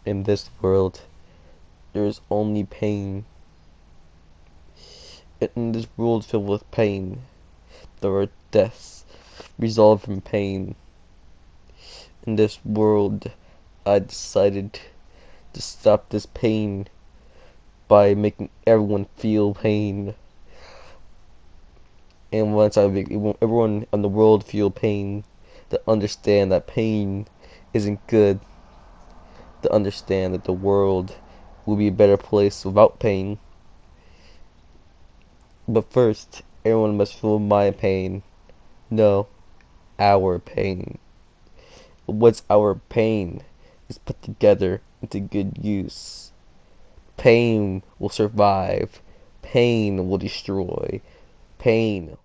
In this world, there is only pain. In this world filled with pain, there are deaths resolved from pain. In this world, I decided to stop this pain by making everyone feel pain. And once I make everyone in the world feel pain, to understand that pain isn't good, to understand that the world will be a better place without pain. But first, everyone must feel my pain. No, our pain. What's our pain is put together into good use. Pain will survive. Pain will destroy. Pain